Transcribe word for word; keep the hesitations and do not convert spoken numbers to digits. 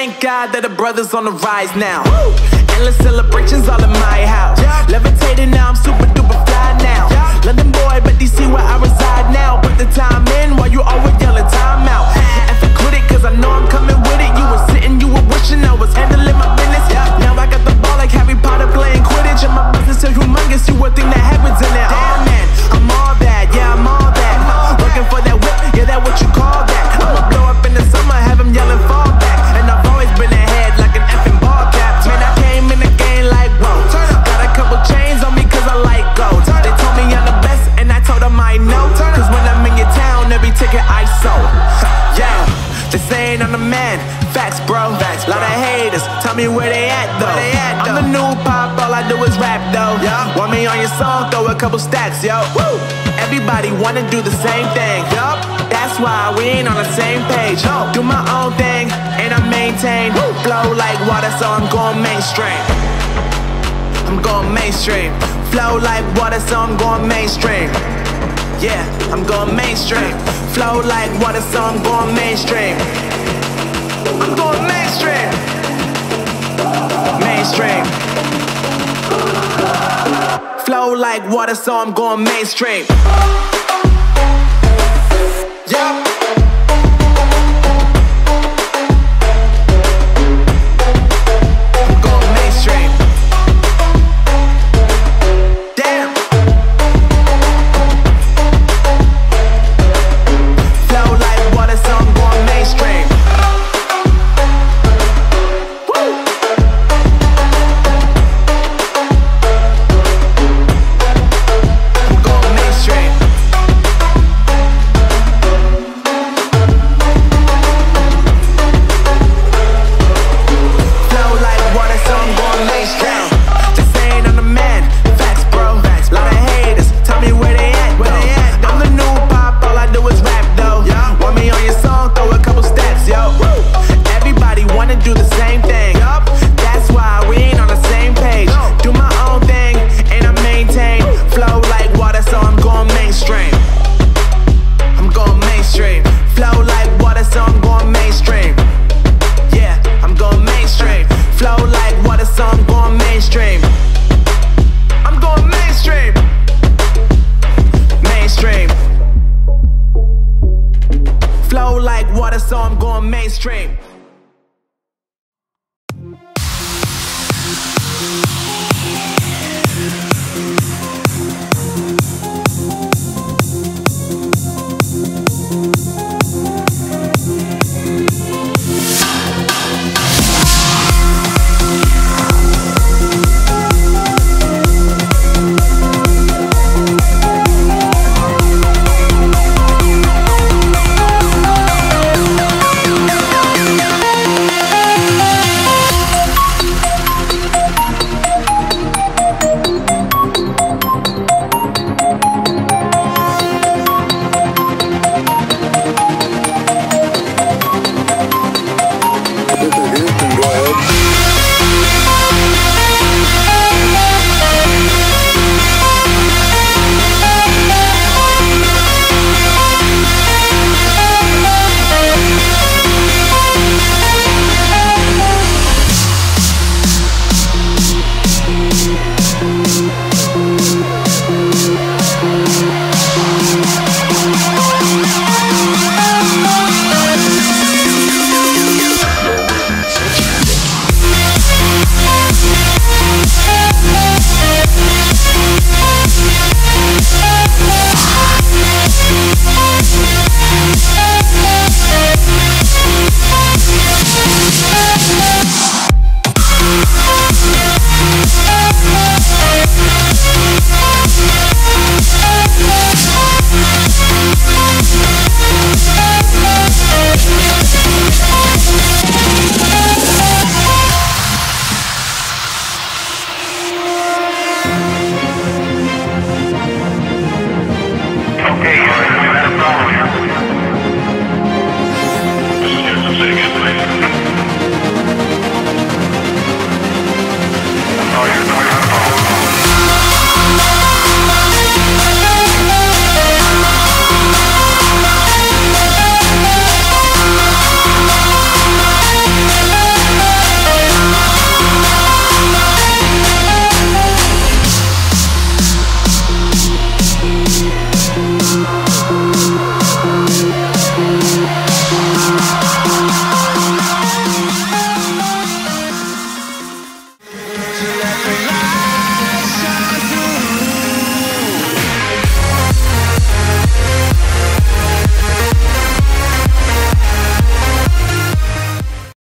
thank God that the brothers on the rise now. Woo! Endless celebrations all in my house. Yeah. Levitating now, I'm super duper fly now. Yeah. London boy, but D C where I reside now. Put the time in while you always yelling time out. And if quit it, cause I know I'm coming with it. You were sitting, you were wishing I was handling my business. Yeah. Now I got the ball like Harry Potter playing Quidditch. And my business so humongous, you would think that happens in it. Damn man, I'm all that, yeah I'm all that. Working for that whip, yeah that what you call that. I'ma blow up in the summer, have them yelling fall back. And I've always been ahead like an effing ball cap. Man, I came in the game like whoa. Got a couple chains on me cause I like gold. They told me I'm the best and I told them I know. Cause when I'm in your town, every ticket I sold. Yeah, they saying I'm the man. Facts bro, facts, lot of haters. Tell me where they at though. They at, though. I'm the new pop, all I do is rap though. Yeah. Want me on your song, throw a couple stacks, yo. Woo. Everybody wanna do the same thing. Yup. That's why we ain't on the same page. No. Do my own thing and I maintain. Woo. Flow like water, so I'm going mainstream. I'm going mainstream. Flow like water, so I'm going mainstream. Yeah, I'm going mainstream. Flow like water, so I'm going mainstream. I'm going mainstream. Mainstream. Flow like water, so I'm going mainstream. Yeah. I'm going mainstream. Damn. Flow like water, so I'm going mainstream. Do the